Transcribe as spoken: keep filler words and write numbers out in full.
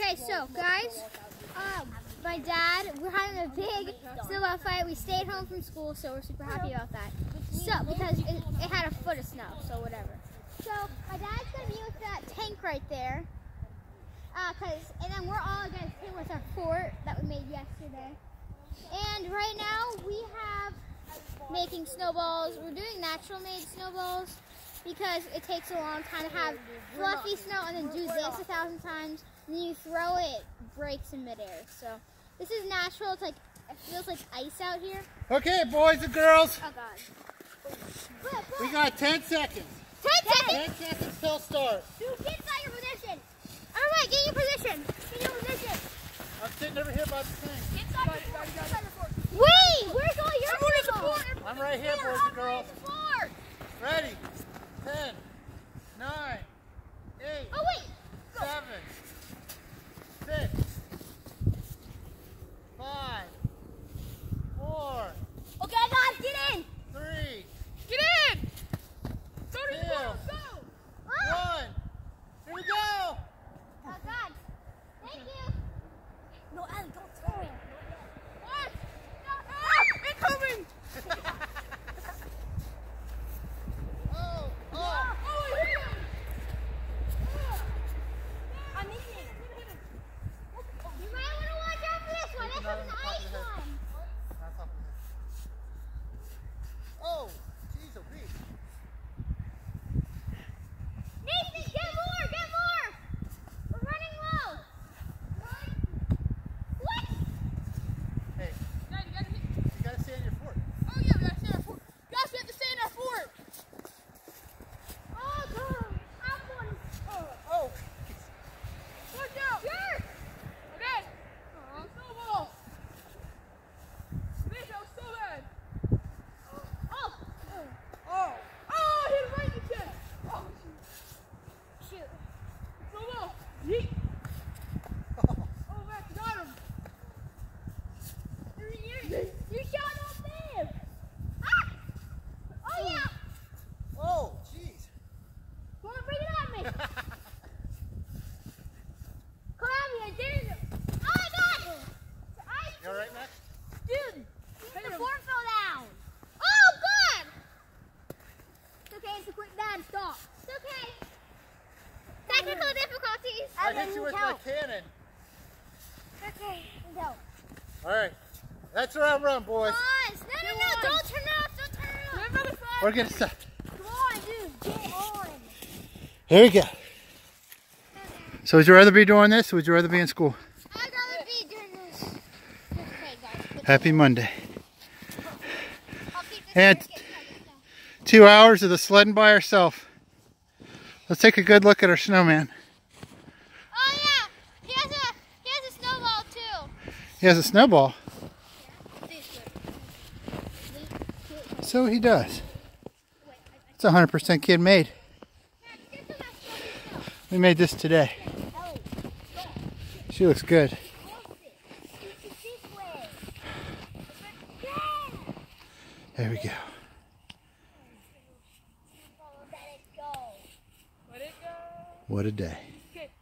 Okay, so guys, um, my dad, we're having a big snowball fight. We stayed home from school, so we're super happy about that. So, because it, it had a foot of snow, so whatever. So, my dad's going to be with that tank right there. Uh, cause, and then we're all going to play with our fort that we made yesterday. And right now, we have making snowballs. We're doing natural made snowballs because it takes a long time to have fluffy snow and then do this a thousand times. And then you throw it, it breaks in midair. So this is natural. It's like, it feels like ice out here. Okay, boys and girls. Oh God. Look, look. We got ten seconds. ten seconds? ten seconds till start. Dude, get by your position. All right, get in your position. Get in your position. I'm sitting over here by the thing. Inside your fort. Inside your fort. Wait, where's all your snowballs? I'm right here, boys and girls. Ready? ten, nine, eight, oh, wait. seven, six, five, four, okay, guys, get in. three, Get in. Go to two, the fort. Go. one. Here we go. Oh, God. Thank you. No, Ellie, don't throw it. What? Ah, incoming. Oh, oh. Oh, I hit him. I'm missing. You might want to watch out for this one. This Not is on an the top of ice the head. one. Not top of the head. Oh, jeez, oh, beat. Nathan, get more, get more. We're running low. What? Hey, Dad, you gotta hit. you gotta stay on your fort. Oh yeah, we gotta stay in our fort. Guys, we have to stay in our fort. Oh, God. I'm going. Oh. Oh. Watch out. Sure. Okay. Uh, snowball. Bitch, that was so bad. Oh. Oh. Oh, I hit him right in the chest. Oh, shoot. Shoot. Snowball. Yeet. Oh, Max, got him. You, you, you shot off there. Ah. Oh, yeah. Oh, jeez. Come on, bring it on me. Come on, me. I did it. Oh, my God. I, You all right, Max? dude, Hit the him. fort fell down. Oh, God. It's okay. It's a quick dad. Stop. It's okay. Technical difficulties. I hit you with my cannon. Okay. Go. All right. That's our run, boys. Pause. No, no, no. Don't turn it off. Don't turn it We off. have another five. We're gonna stop. Come on, dude. Get on. Here we go. So would you rather be doing this or would you rather be in school? I'd rather be doing this. Okay, guys. Happy Monday. I'll keep this And here. Get started, so. two hours of the sledding by ourselves. Let's take a good look at our snowman. Oh, yeah. He has a, he has a snowball, too. He has a snowball. This way. So he does. It's one hundred percent kid made. We made this today. She looks good. There we go. Let it go. What a day.